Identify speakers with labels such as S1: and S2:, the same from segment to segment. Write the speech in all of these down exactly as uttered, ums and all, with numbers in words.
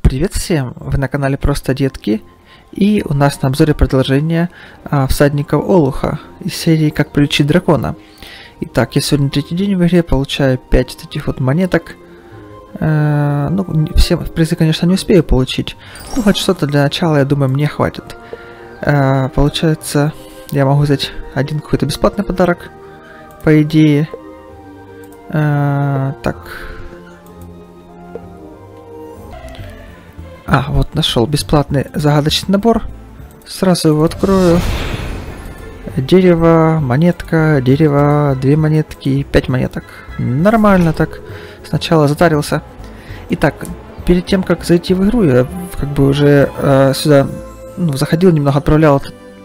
S1: Привет всем! Вы на канале Просто Детки, и у нас на обзоре продолжение а, Всадников Олуха из серии «Как приручить дракона». Итак, я сегодня третий день в игре, получаю пять таких вот монеток. Э, ну, все призы, конечно, не успею получить, ну, хоть что-то для начала, я думаю, мне хватит. Э, получается, я могу взять один какой-то бесплатный подарок, по идее. Э, так... А, вот нашел бесплатный загадочный набор. Сразу его открою. Дерево, монетка, дерево, две монетки, пять монеток. Нормально так. Сначала затарился. Итак, перед тем, как зайти в игру, я как бы уже э, сюда ну, заходил, немного отправлял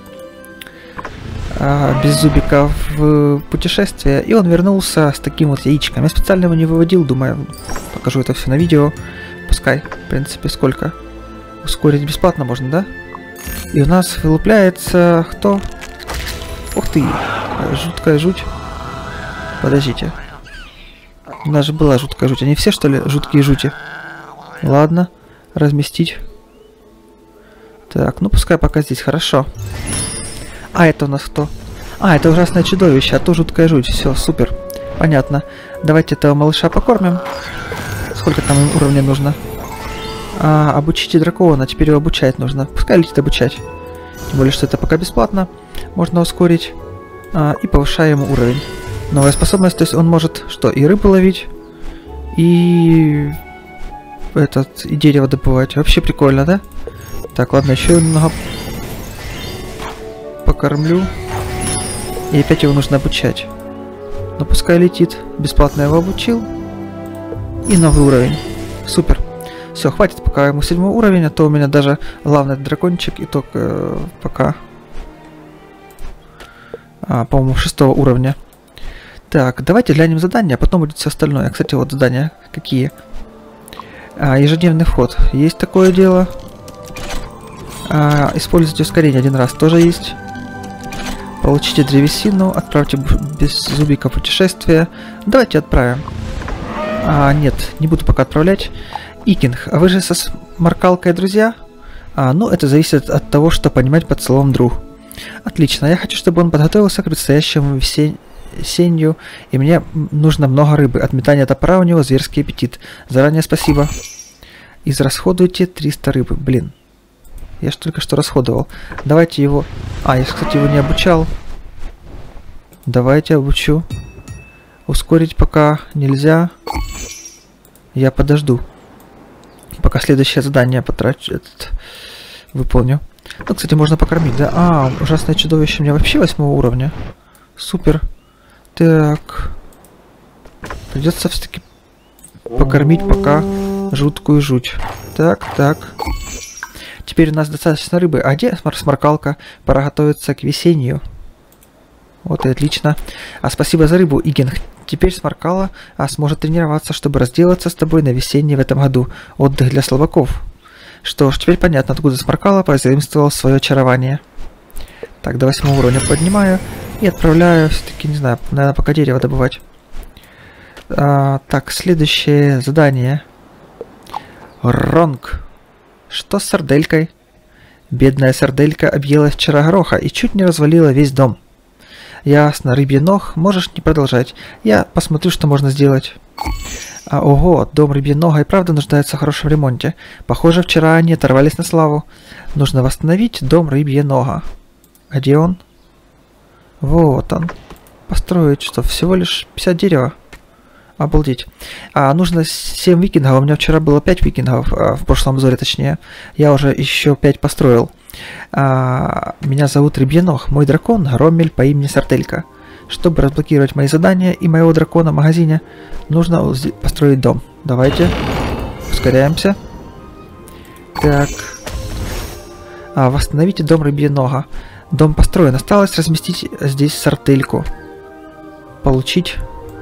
S1: э, Беззубика в путешествие, и он вернулся с таким вот яичком. Я специально его не выводил, думаю, покажу это все на видео. Пускай, в принципе, сколько. Ускорить бесплатно можно, да? И у нас вылупляется кто? Ух ты! Жуткая жуть. Подождите. У нас же была жуткая жуть. Они все, что ли, жуткие жути? Ладно. Разместить. Так, ну пускай пока здесь. Хорошо. А это у нас кто? А, это ужасное чудовище, а то жуткая жуть. Все, супер. Понятно. Давайте этого малыша покормим. Сколько там уровней нужно? А, обучите дракона, теперь его обучать нужно. Пускай летит обучать. Тем более, что это пока бесплатно. Можно ускорить. А, и повышаем уровень. Новая способность, то есть он может что? И рыбу ловить, и этот, и дерево добывать. Вообще прикольно, да? Так, ладно, еще немного покормлю. И опять его нужно обучать. Но пускай летит. Бесплатно его обучил. И новый уровень. Супер. Все, хватит пока ему седьмой уровень, а то у меня даже главный дракончик и только э, пока, а, по-моему, шестого уровня. Так, давайте глянем задания, а потом будет все остальное. Кстати, вот задания какие. А, ежедневный вход. Есть такое дело. А, используйте ускорение один раз. Тоже есть. Получите древесину. Отправьте Беззубика в путешествие. Давайте отправим. А, нет, не буду пока отправлять. Икинг, а вы же со сморкалкой друзья? А, ну, это зависит от того, что понимать под словом друг. Отлично, я хочу, чтобы он подготовился к предстоящему весеннюю, и мне нужно много рыбы. От метания топора у него зверский аппетит. Заранее спасибо. Израсходуйте триста рыбы. Блин, я ж только что расходовал. Давайте его... А, я, кстати, его не обучал. Давайте обучу. Ускорить пока нельзя. Я подожду. Пока следующее задание потрачу, этот, выполню. Ну, кстати, можно покормить, да? А, ужасное чудовище у меня вообще восьмого уровня. Супер. Так. Придется все-таки покормить пока жуткую жуть. Так, так. Теперь у нас достаточно рыбы. А где сморкалка? Пора готовиться к весеннюю. Вот и отлично. А спасибо за рыбу, Игинг. Теперь Сморкала а, сможет тренироваться, чтобы разделаться с тобой на весенний в этом году. Отдых для слабаков. Что ж, теперь понятно, откуда Сморкала позаимствовал свое очарование. Так, до восьмого уровня поднимаю. И отправляю, все-таки, не знаю, наверное, пока дерево добывать. А, так, следующее задание. Ронг. Что с сарделькой? Бедная сарделька объелась вчера гороха и чуть не развалила весь дом. Ясно, рыбий ног, можешь не продолжать. Я посмотрю, что можно сделать. А, ого, дом рыбья нога и правда нуждается в хорошем ремонте. Похоже, вчера они оторвались на славу. Нужно восстановить дом рыбья нога. А где он? Вот он. Построить что? Всего лишь пятьдесят дерева. Обалдеть. А, нужно семь викингов. У меня вчера было пять викингов, а, в прошлом обзоре точнее. Я уже еще пять построил. А, меня зовут Рыбьеног, мой дракон Громмель по имени Сарделька. Чтобы разблокировать мои задания и моего дракона в магазине, нужно построить дом. Давайте. Ускоряемся. Так. А, восстановите дом Рыбьенога. Дом построен. Осталось разместить здесь Сардельку. Получить.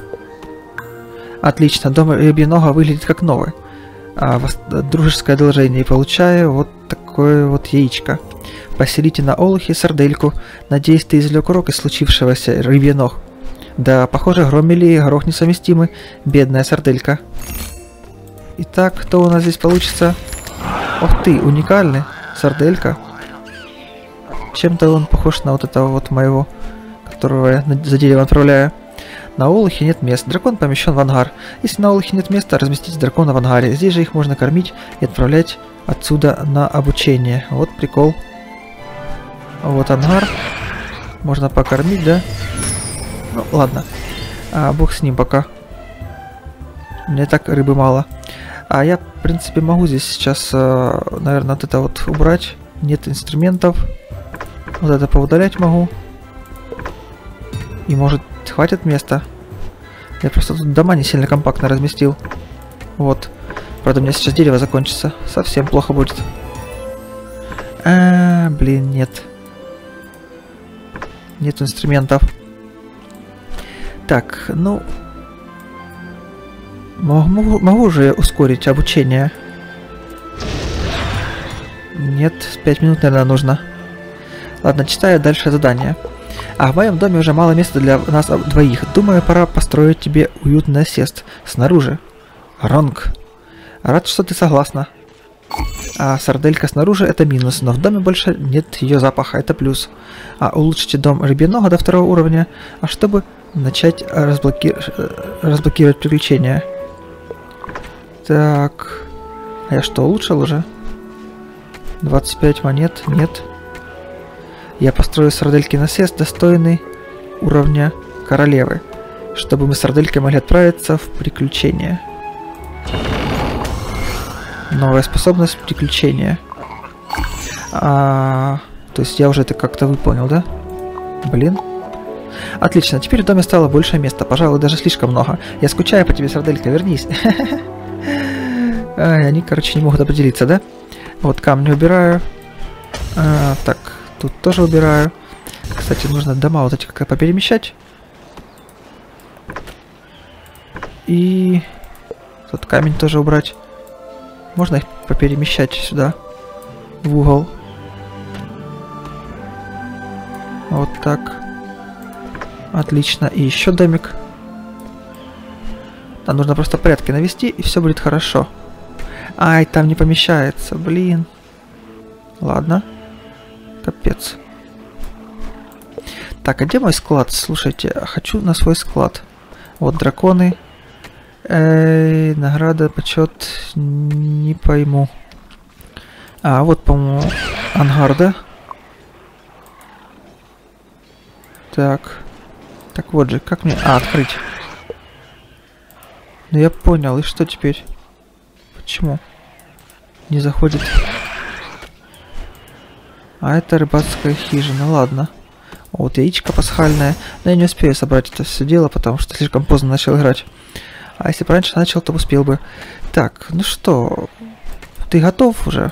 S1: Отлично. Дом Рыбьенога выглядит как новый. А, дружеское одолжение. Получаю вот такое вот яичко. Поселите на Олухе сардельку. Надеюсь, ты извлек урок из случившегося, Рыбьеног. Да, похоже, Громмель и горох несовместимы. Бедная сарделька. Итак, кто у нас здесь получится? Ох ты, уникальный. Сарделька. Чем-то он похож на вот этого вот моего, которого я за дерево отправляю. На Олухе нет мест. Дракон помещен в ангар. Если на Олухе нет места, разместите дракона в ангаре. Здесь же их можно кормить и отправлять отсюда на обучение. Вот прикол. Вот ангар. Можно покормить, да? Ну, ладно. А, бог с ним пока. Мне так рыбы мало. А я, в принципе, могу здесь сейчас, наверное, вот это вот убрать. Нет инструментов. Вот это поудалять могу. И может хватит места. Я просто тут дома не сильно компактно разместил. Вот. Правда, у меня сейчас дерево закончится. Совсем плохо будет. А, блин, нет. Нет инструментов. Так, ну... Могу, могу же ускорить обучение. Нет, пять минут, наверное, нужно. Ладно, читаю дальше задание. А в моем доме уже мало места для нас двоих. Думаю, пора построить тебе уютный насест. Снаружи. Ронг. Рад, что ты согласна. А сарделька снаружи это минус, но в доме больше нет ее запаха, это плюс. А улучшите дом рыбьяного до второго уровня, а чтобы начать разблоки... разблокировать приключения. Так. А я что, улучшил уже? двадцать пять монет? Нет. Я построю сардельки насест, достойный уровня королевы, чтобы мы с сарделькой могли отправиться в приключения. Новая способность приключения. А, то есть я уже это как-то выполнил, да? Блин. Отлично, теперь в доме стало больше места, пожалуй, даже слишком много. Я скучаю по тебе, сарделька, вернись. Они, короче, не могут определиться, да? Вот камни убираю. А, так, тут тоже убираю. Кстати, нужно дома вот эти как-то поперемещать. И тут камень тоже убрать. Можно их поперемещать сюда, в угол. Вот так. Отлично. И еще домик. Нам нужно просто порядки навести, и все будет хорошо. Ай, там не помещается, блин. Ладно. Капец. Так, а где мой склад? Слушайте, хочу на свой склад. Вот драконы. Эй, награда, почет, не пойму. А, вот, по-моему, ангар, да? Так. Так вот же, как мне... А, открыть. Ну, я понял, и что теперь? Почему? Не заходит. А, это рыбацкая хижина, ладно. Вот яичко пасхальное. Но я не успею собрать это все дело, потому что слишком поздно начал играть. А если бы раньше начал, то успел бы. Так, ну что, ты готов уже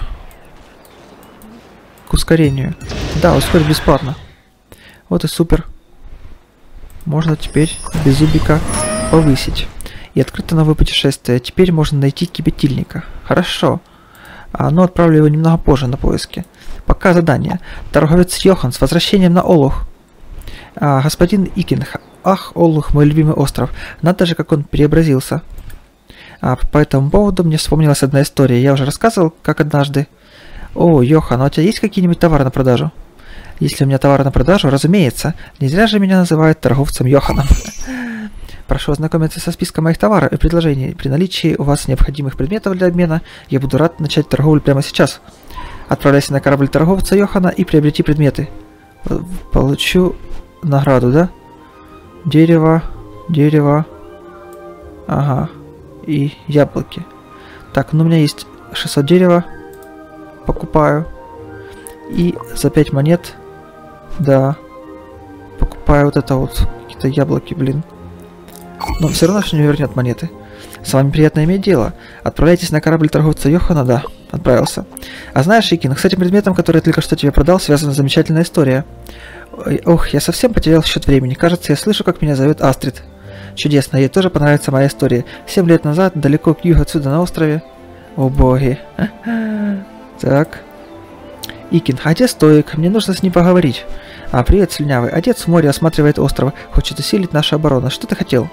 S1: к ускорению? Да, ускорить бесплатно. Вот и супер. Можно теперь без зубика повысить. И открыто новое путешествие. Теперь можно найти кипятильника. Хорошо. А, ну, отправлю его немного позже на поиски. Пока задание. Торговец Йохан с возвращением на Олух. А, господин Икинг. Ах, Олух, мой любимый остров. Надо же, как он преобразился. А, по этому поводу мне вспомнилась одна история. Я уже рассказывал, как однажды... О, Йохан, а у тебя есть какие-нибудь товары на продажу? Если у меня товары на продажу, разумеется. Не зря же меня называют торговцем Йоханом. Прошу ознакомиться со списком моих товаров и предложений. При наличии у вас необходимых предметов для обмена, я буду рад начать торговлю прямо сейчас. Отправляйся на корабль торговца Йохана и приобрети предметы. Получу награду, да? Дерево, дерево. Ага. И яблоки. Так, ну у меня есть шестьсот дерева. Покупаю. И за пять монет, да, покупаю вот это вот. Какие-то яблоки, блин. Но все равно что не вернет монеты. С вами приятно иметь дело. Отправляйтесь на корабль торговца Йохана, да, отправился. А знаешь, Икин, с этим предметом, который я только что тебе продал, связана замечательная история. Ой, ох, я совсем потерял счет времени. Кажется, я слышу, как меня зовет Астрид. Чудесно, ей тоже понравится моя история. Семь лет назад, далеко к югу отсюда на острове. О боги. Так. Икин, а где Стоик? Мне нужно с ним поговорить. А, привет, слюнявый. Отец в море осматривает остров. Хочет усилить нашу оборону. Что ты хотел?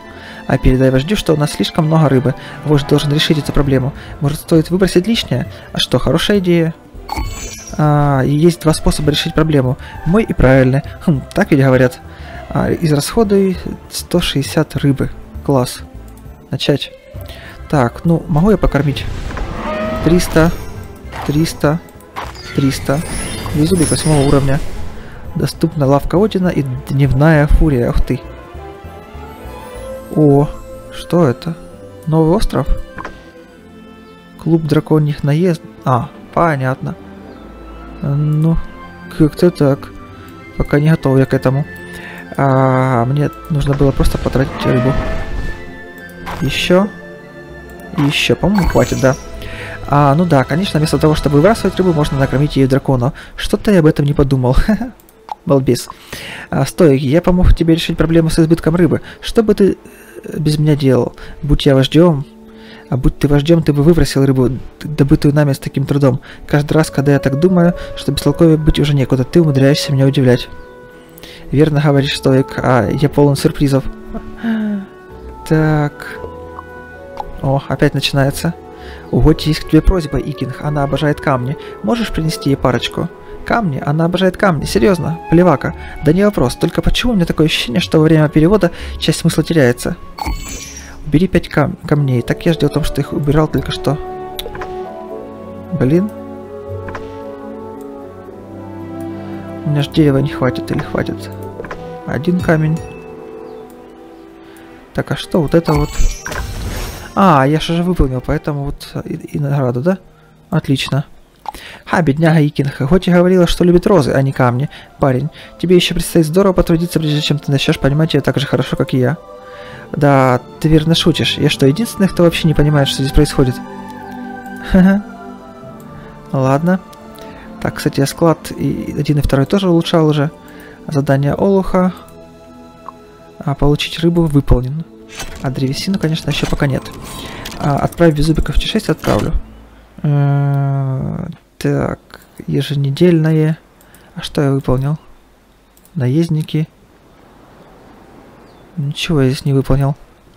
S1: А передай вождю, что у нас слишком много рыбы. Вождь должен решить эту проблему. Может, стоит выбросить лишнее? А что, хорошая идея. А, есть два способа решить проблему. Мой и правильный. Хм, так ведь говорят. А, израсходуй сто шестьдесят рыбы. Класс. Начать. Так, ну, могу я покормить? триста. триста. триста. Везубик восьмого уровня. Доступна лавка Одина и дневная фурия. Ух ты. О, что это? Новый остров? Клуб драконьих наезд... А, понятно. Ну, как-то так. Пока не готов я к этому. А, мне нужно было просто потратить рыбу. Еще. Еще, по-моему, хватит, да. А, ну да, конечно, вместо того, чтобы выбрасывать рыбу, можно накормить ее дракону. Что-то я об этом не подумал. Балбес. А, стой, я помог тебе решить проблему с избытком рыбы. Что бы ты без меня делал? Будь я вождем... А будь ты вождем, ты бы выбросил рыбу, добытую нами с таким трудом. Каждый раз, когда я так думаю, что бестолковее быть уже некуда, ты умудряешься меня удивлять. Верно говоришь, Стоик, а я полон сюрпризов. Так. О, опять начинается. У Готи есть к тебе просьба, Икинг, она обожает камни. Можешь принести ей парочку? Камни? Она обожает камни. Серьезно? Плевака. Да не вопрос, только почему у меня такое ощущение, что во время перевода часть смысла теряется? Убери пять кам камней. Так я же дело в том, что их убирал только что. Блин. У меня же дерева не хватит или хватит? Один камень. Так, а что вот это вот? А, я же уже выполнил, поэтому вот и, и награду, да? Отлично. Ха, бедняга Икинг. Хоть и говорила, что любит розы, а не камни. Парень, тебе еще предстоит здорово потрудиться, прежде чем ты начнешь понимать ее так же хорошо, как и я. Да, ты верно шутишь. Я что, единственный, кто вообще не понимает, что здесь происходит? Ха-ха. Ладно. Так, кстати, я склад и один и второй тоже улучшал уже. Задание Олуха. А, получить рыбу выполнен. А древесину, конечно, еще пока нет. А, отправь Беззубика в Ч шесть, отправлю. Так, еженедельное. А что я выполнил? Наездники. Ничего я здесь не выполнил.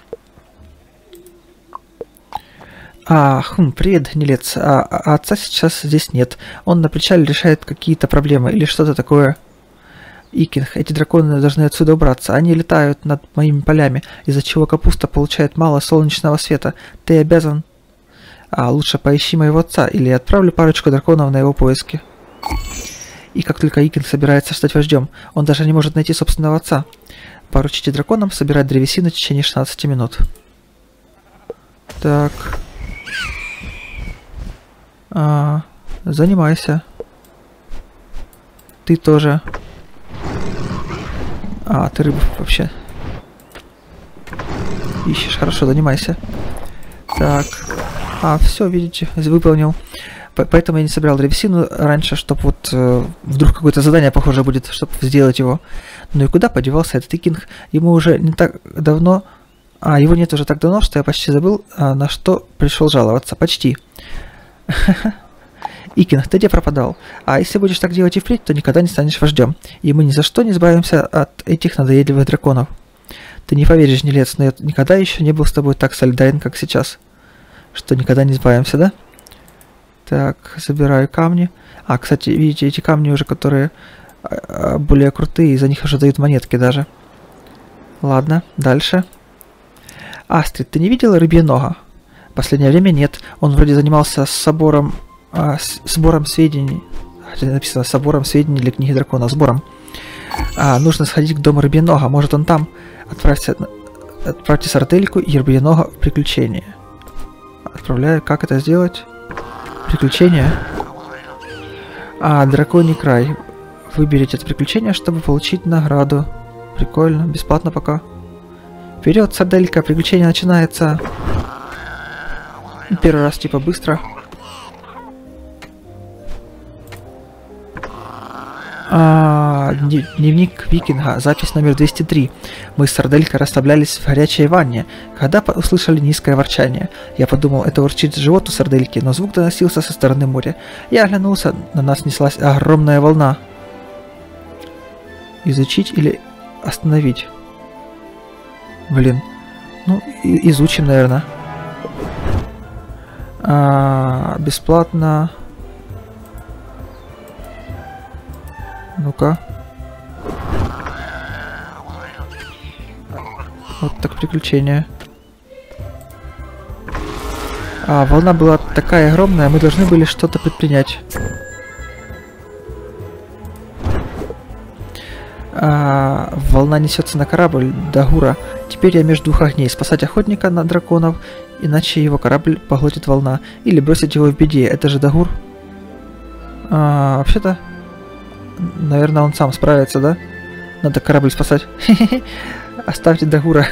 S1: А, хм, привет, гнилец. А, а отца сейчас здесь нет. Он на причале решает какие-то проблемы или что-то такое. Икинг, эти драконы должны отсюда убраться. Они летают над моими полями, из-за чего капуста получает мало солнечного света. Ты обязан... А, лучше поищи моего отца, или я отправлю парочку драконов на его поиски. И как только Икинг собирается стать вождем, он даже не может найти собственного отца. Поручите драконам собирать древесину в течение шестнадцати минут. Так. А, занимайся. Ты тоже. А, ты рыбу вообще ищешь. Хорошо, занимайся. Так. А, все, видите, выполнил. Поэтому я не собирал древесину раньше, чтобы вот э, вдруг какое-то задание похоже будет, чтобы сделать его. Ну и куда подевался этот Икинг? Ему уже не так давно... А, его нет уже так давно, что я почти забыл, а, на что пришел жаловаться. Почти. Икинг, ты где пропадал? А если будешь так делать и впредь, то никогда не станешь вождем. И мы ни за что не избавимся от этих надоедливых драконов. Ты не поверишь, гнилец, но я никогда еще не был с тобой так солидарен, как сейчас. Что никогда не избавимся, да? Так, забираю камни. А, кстати, видите, эти камни уже, которые а, более крутые, за них уже дают монетки даже. Ладно, дальше. Астрид, ты не видела рыбье нога? В последнее время нет. Он вроде занимался собором, а, с, сбором сведений. Написано собором сведений для книги дракона. Сбором. А, нужно сходить к дому рыбье нога. Может он там? Отправься, отправьте сардельку и рыбье нога в приключение. Отправляю. Как это сделать? Приключения. А, драконий край. Выберите это приключение, чтобы получить награду. Прикольно. Бесплатно пока. Вперед, сарделька. Приключение начинается. Первый раз типа быстро. А, дневник викинга. Запись номер двести три. Мы с сарделькой расслаблялись в горячей ванне, когда услышали низкое ворчание. Я подумал, это урчит живот у сардельки, но звук доносился со стороны моря. Я оглянулся, на нас неслась огромная волна. Изучить или остановить? Блин. Ну, и изучим, наверное. А, бесплатно. Ну-ка. Вот так приключение. А, волна была такая огромная, мы должны были что-то предпринять. А, волна несется на корабль Дагура. Теперь я между двух огней. Спасать охотника на драконов, иначе его корабль поглотит волна. Или бросить его в беде. Это же Дагур. А, вообще-то, наверное, он сам справится, да? Надо корабль спасать. Оставьте Дагура.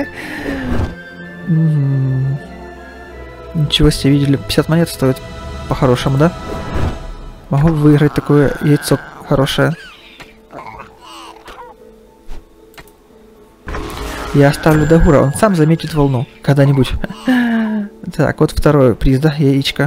S1: Ничего себе, видели, пятьдесят монет стоит по-хорошему, да? Могу выиграть такое яйцо хорошее. Я оставлю Дагура, он сам заметит волну когда-нибудь. Так, вот второй приз, да, яичко.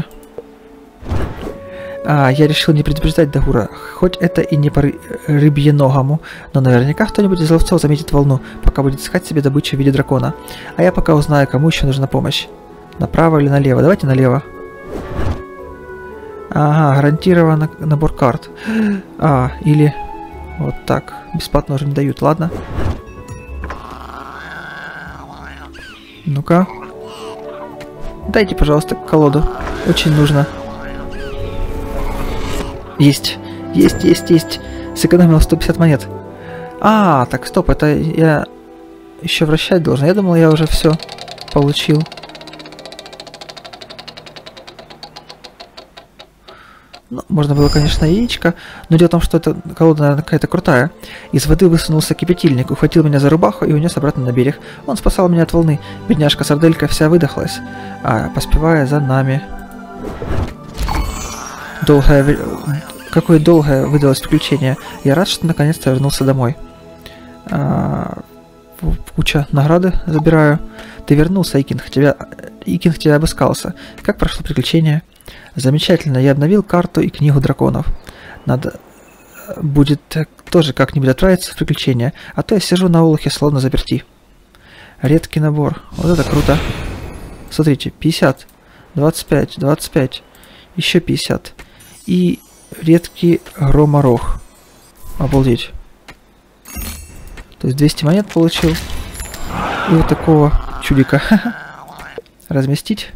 S1: А, я решил не предупреждать Дагура, хоть это и не по рыбьеногому, но наверняка кто-нибудь из ловцов заметит волну, пока будет искать себе добычу в виде дракона. А я пока узнаю, кому еще нужна помощь. Направо или налево? Давайте налево. Ага, гарантированно набор карт. А, или вот так. Бесплатно уже не дают, ладно. Ну-ка. Дайте, пожалуйста, колоду. Очень нужно. Есть. Есть, есть, есть. Сэкономил сто пятьдесят монет. А, так, стоп, это я еще вращать должен. Я думал, я уже все получил. Ну, можно было, конечно, яичко, но дело в том, что эта колода, наверное, какая-то крутая. Из воды высунулся кипятильник, ухватил меня за рубаху и унес обратно на берег. Он спасал меня от волны. Бедняжка-сарделька вся выдохлась, а поспевая за нами. Долгое... Какое долгое выдалось приключение. Я рад, что наконец-то вернулся домой. А... Куча награды забираю. Ты вернулся, Икинг. Тебя... Икинг тебя обыскался. Как прошло приключение? Замечательно, я обновил карту и книгу драконов. Надо будет тоже как-нибудь отправиться в приключения, а то я сижу на олухе словно заперти. Редкий набор, вот это круто. Смотрите, пятьдесят, двадцать пять, двадцать пять, еще пятьдесят. И редкий громорог. Обалдеть. То есть двести монет получил. И вот такого чудика. Разместить.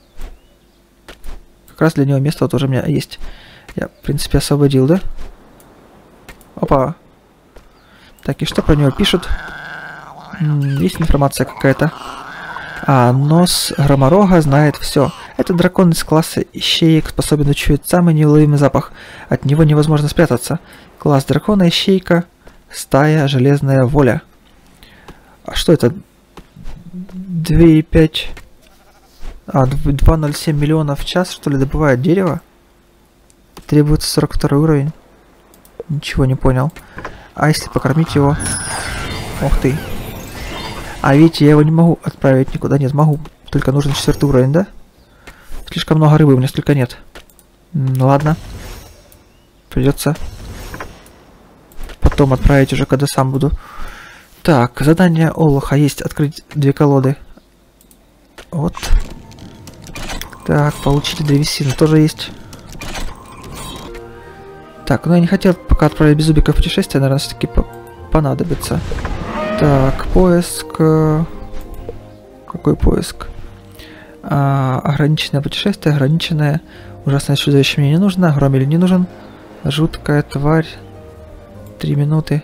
S1: Как раз для него место вот уже у меня есть. Я, в принципе, освободил, да? Опа. Так, и что про него пишут? М -м, есть информация какая-то. А, нос громорога знает все. Этот дракон из класса ищеек способен учуять самый неуловимый запах. От него невозможно спрятаться. Класс дракона ищейка. Стая железная воля. А что это? два и пять... А, два ноль семь миллионов в час, что ли, добывает дерево? Требуется сорок второй уровень. Ничего не понял. А если покормить его? Ух ты. А видите, я его не могу отправить никуда. Нет, могу. Только нужен четвертый уровень, да? Слишком много рыбы, у меня столько нет. Ну ладно. Придется потом отправить уже, когда сам буду. Так, задание Олуха есть. Открыть две колоды. Вот. Так, получите древесину, тоже есть. Так, ну я не хотел пока отправить Беззубика в путешествие, наверное, все-таки по понадобится. Так, поиск... Какой поиск? А, ограниченное путешествие, ограниченное. Ужасное чудовище мне не нужно, Громель не нужен. Жуткая тварь. Три минуты.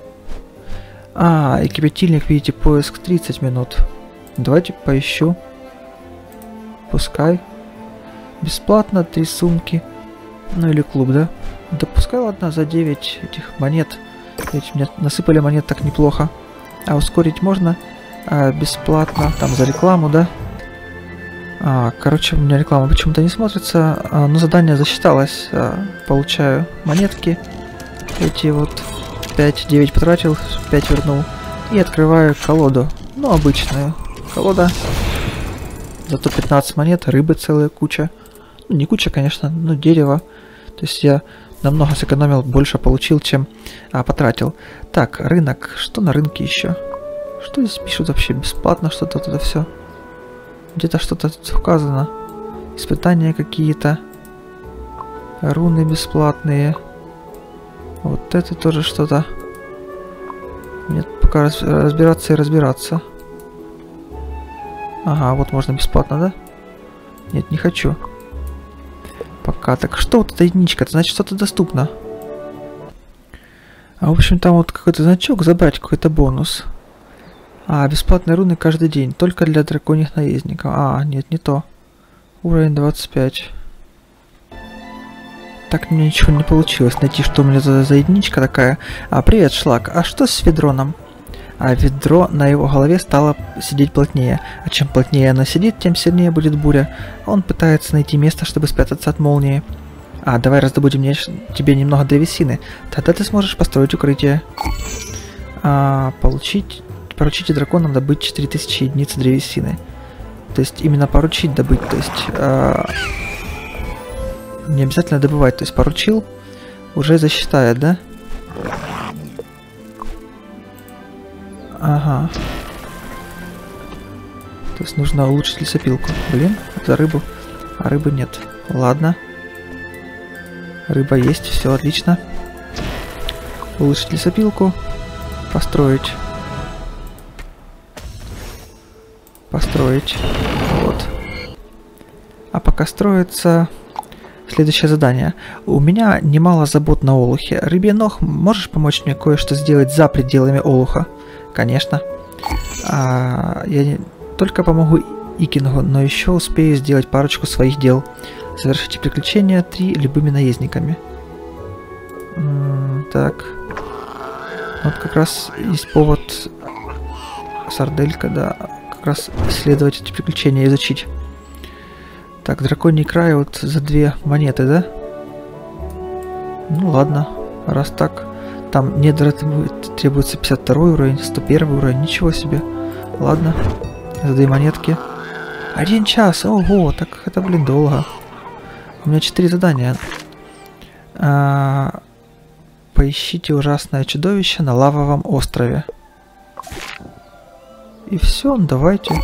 S1: А, и кипятильник, видите, поиск тридцать минут. Давайте поищу. Пускай. Бесплатно, три сумки. Ну или клуб, да? Да пускай, ладно, за девять этих монет. Ведь мне насыпали монет так неплохо. А ускорить можно? А, бесплатно. Там за рекламу, да? А, короче, у меня реклама почему-то не смотрится. А, но задание засчиталось. А, получаю монетки. Эти вот пять-девять потратил, пять вернул. И открываю колоду. Ну, обычную. Колода. Зато пятнадцать монет, рыбы целая куча. Ну, не куча, конечно, но дерево. То есть я намного сэкономил, больше получил, чем а, потратил. Так, рынок. Что на рынке еще? Что здесь пишут вообще? Бесплатно что-то вот это все. Где-то что-то указано. Испытания какие-то. Руны бесплатные. Вот это тоже что-то. Нет, пока раз, разбираться и разбираться. Ага, вот можно бесплатно, да? Нет, не хочу. Пока. Так что вот эта единичка? Это значит, что-то доступно. А в общем, там вот какой-то значок, забрать какой-то бонус. А, бесплатные руны каждый день. Только для драконьих наездников. А, нет, не то. Уровень двадцать пять. Так мне ничего не получилось найти, что у меня за, за единичка такая. А, привет, Шлак. А что с ведроном? А ведро на его голове стало сидеть плотнее. А чем плотнее оно сидит, тем сильнее будет буря. Он пытается найти место, чтобы спрятаться от молнии. А, давай раздобудем мне, тебе немного древесины. Тогда ты сможешь построить укрытие. А, получить... Поручите драконам добыть четыре тысячи единиц древесины. То есть именно поручить добыть, то есть... А, не обязательно добывать, то есть поручил, уже засчитает, да? Ага. То есть нужно улучшить лесопилку. Блин, за рыбу. А рыбы нет. Ладно. Рыба есть, все отлично. Улучшить лесопилку. Построить. Построить. Вот. А пока строится... Следующее задание. У меня немало забот на Олухе. Рыбий ног, можешь помочь мне кое-что сделать за пределами Олуха? Конечно. А, я не только помогу Икингу, но еще успею сделать парочку своих дел. Совершите приключения три любыми наездниками. М-м, так. Вот как раз есть повод. Сарделька, да. Как раз исследовать эти приключения, изучить. Так, драконий край вот за две монеты, да? Ну ладно, раз так. Там недра требуется пятьдесят второй уровень, сто первый уровень, ничего себе. Ладно, за две монетки. Один час, ого, так это, блин, долго. У меня четыре задания. А, поищите ужасное чудовище на лавовом острове. И все, давайте.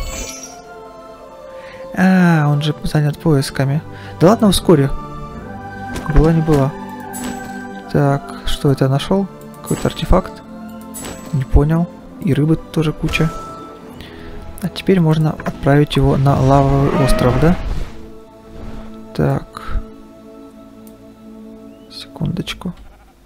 S1: А, он же занят поисками. Да ладно, ускорю. Была не была. Так, что это я нашел? Какой-то артефакт? Не понял. И рыбы тоже куча. А теперь можно отправить его на лавовый остров, да? Так. Секундочку.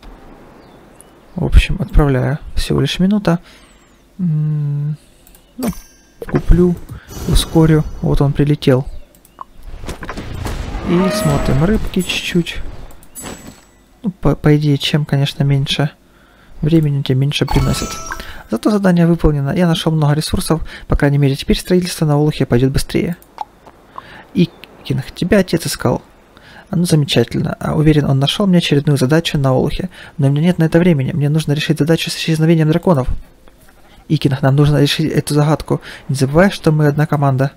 S1: В общем, отправляю. Всего лишь минута. М-м- ну, куплю. Ускорю. Вот он прилетел. И смотрим рыбки чуть-чуть. Ну, по, по идее, чем, конечно, меньше времени, тем меньше приносит. Зато задание выполнено. Я нашел много ресурсов. По крайней мере, теперь строительство на Олухе пойдет быстрее. Икинг, тебя отец искал. А, ну, замечательно. А, уверен, он нашел мне очередную задачу на Олухе. Но у меня нет на это времени. Мне нужно решить задачу с исчезновением драконов. Икинг, нам нужно решить эту загадку. Не забывай, что мы одна команда.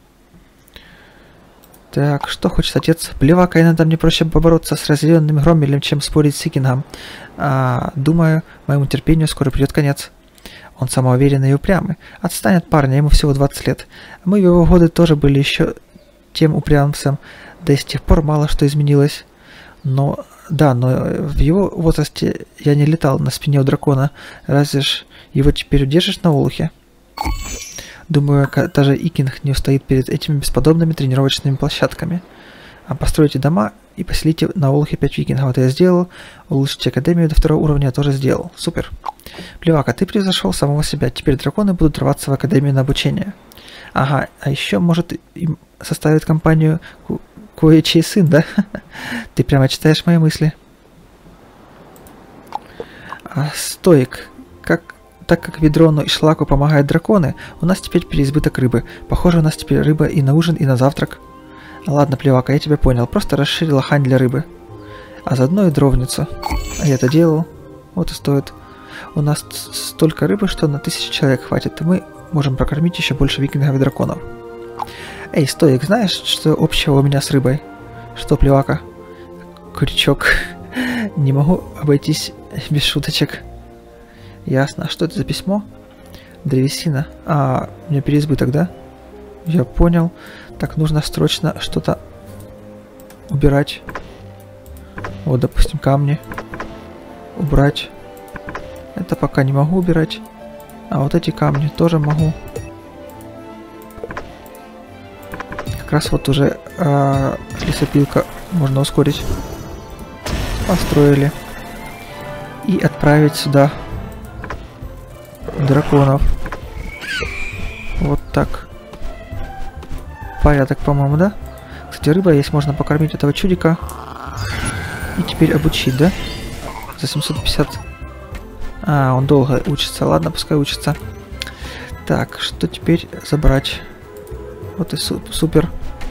S1: Так, что хочет отец? Плевака, иногда мне проще побороться с разъяренным Громмелем, чем спорить с Икингом. А, думаю, моему терпению скоро придет конец. Он самоуверенный и упрямый. Отстань от парня, ему всего двадцать лет. Мы в его годы тоже были еще тем упрямцем, да и с тех пор мало что изменилось. Но, да, но в его возрасте я не летал на спине у дракона. Разве ж его теперь удержишь на Олухе? Думаю, даже Икинг не устоит перед этими бесподобными тренировочными площадками. А постройте дома и поселите на Олухе пять викингов. Это я сделал. Улучшите академию до второго уровня я тоже сделал. Супер. Плевака, ты превзошел самого себя. Теперь драконы будут рваться в академию на обучение. Ага, а еще, может, им составит компанию кое-чей сын, да? Ты прямо читаешь мои мысли. А, стоик, как... Так как Ведрону и Шлаку помогают драконы, у нас теперь переизбыток рыбы. Похоже, у нас теперь рыба и на ужин, и на завтрак. Ладно, Плевака, я тебя понял. Просто расширила хань для рыбы. А заодно и дровницу. А я это делал. Вот и стоит. У нас столько рыбы, что на тысячу человек хватит, и мы можем прокормить еще больше викингов и драконов. Эй, Стоик, знаешь, что общего у меня с рыбой? Что, Плевака? Крючок. Не могу обойтись без шуточек. Ясно. А что это за письмо? Древесина. А, у меня переизбыток, да? Я понял. Так, нужно срочно что-то убирать. Вот, допустим, камни. Убрать. Это пока не могу убирать. А вот эти камни тоже могу. Как раз вот уже а, лесопилка можно ускорить. Построили. И отправить сюда драконов. Вот так. Порядок, по-моему, да? Кстати, рыба есть, можно покормить этого чудика. И теперь обучить, да? За семьсот пятьдесят. А, он долго учится. Ладно, пускай учится. Так, что теперь забрать? Вот и су супер.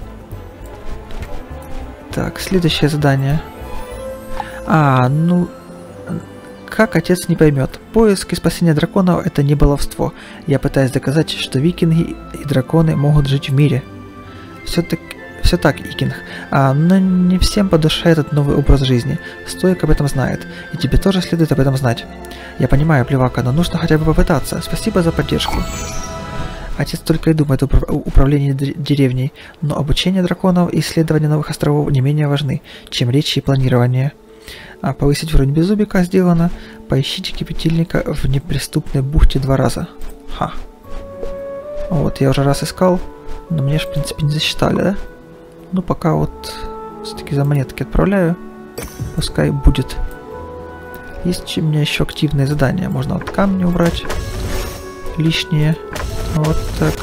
S1: Так, следующее задание. А, ну... Как отец не поймет? Поиск и спасение драконов — это не баловство. Я пытаюсь доказать, что викинги и драконы могут жить в мире. Все так, все так, Икинг. А, но не всем по душе этот новый образ жизни. Стоик об этом знает. И тебе тоже следует об этом знать. Я понимаю, Плевака, но нужно хотя бы попытаться. Спасибо за поддержку. Отец только и думает о управлении деревней, но обучение драконов и исследование новых островов не менее важны, чем речи и планирование. А повысить уровень беззубика сделано. Поищите кипятильника в неприступной бухте два раза. Ха. Вот, я уже раз искал, но мне же, в принципе, не засчитали, да? Ну, пока вот все-таки за монетки отправляю. Пускай будет. Есть у меня еще активные задания. Можно вот камни убрать. Лишние. Вот так.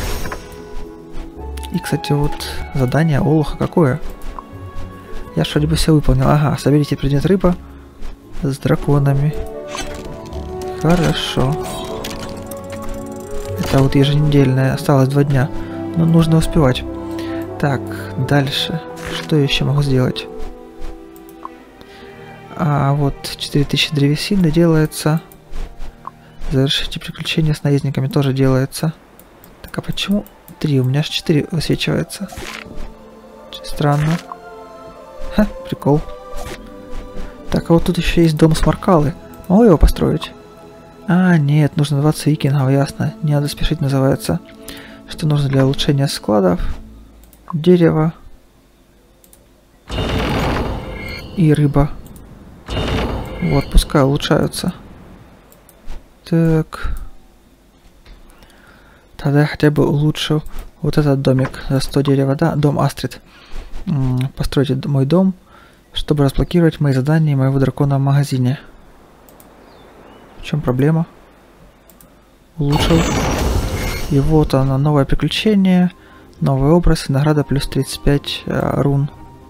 S1: И, кстати, вот задание Олуха какое? Я ж вроде бы все выполнил. Ага, соберите предмет рыба с драконами. Хорошо. Это вот еженедельное. Осталось два дня. Но нужно успевать. Так, дальше. Что еще могу сделать? А вот четыре тысячи древесины делается. Завершите приключения с наездниками тоже делается. Так, а почему три? У меня аж четыре высвечивается. Странно. Ха, прикол. Так, а вот тут еще есть дом Сморкалы. Могу его построить? А, нет, нужно двадцать викингов, ясно. Не надо спешить, называется. Что нужно для улучшения складов? Дерево. И рыба. Вот, пускай улучшаются. Так. Тогда я хотя бы улучшу вот этот домик за сто дерева, да? Дом Астрид. Постройте мой дом, чтобы разблокировать мои задания моего дракона в магазине. В чем проблема? Улучшил. И вот оно, новое приключение, новый образ, награда плюс тридцать пять э, рун.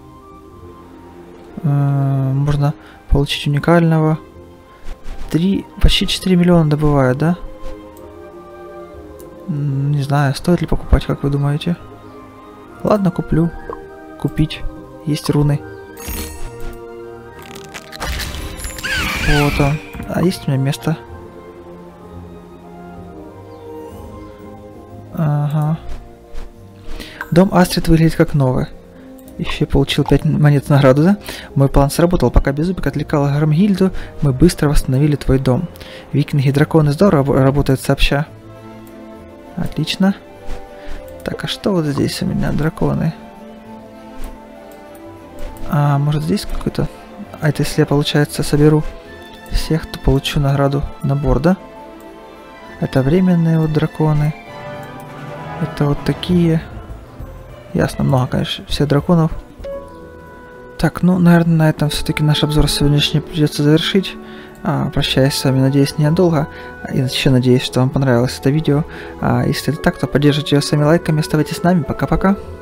S1: Э, можно получить уникального. три, почти четыре миллиона добывают, да? Не знаю, стоит ли покупать, как вы думаете? Ладно, куплю. Купить. Есть руны. Вот он. А есть у меня место? Ага. Дом Астрид выглядит как новый. Еще получил пять монет награду, да? Мой план сработал. Пока Беззубик отвлекал Громгильду, мы быстро восстановили твой дом. Викинги и драконы здорово работают сообща. Отлично. Так, а что вот здесь у меня? Драконы. А, может здесь какой-то... А это если я, получается, соберу всех, то получу награду набор, да? Это временные вот драконы. Это вот такие. Ясно, много, конечно, всех драконов. Так, ну, наверное, на этом все-таки наш обзор сегодняшний придется завершить. А, прощаюсь с вами, надеюсь, ненадолго. И еще надеюсь, что вам понравилось это видео. А если это так, то поддержите его своими лайками, оставайтесь с нами. Пока-пока.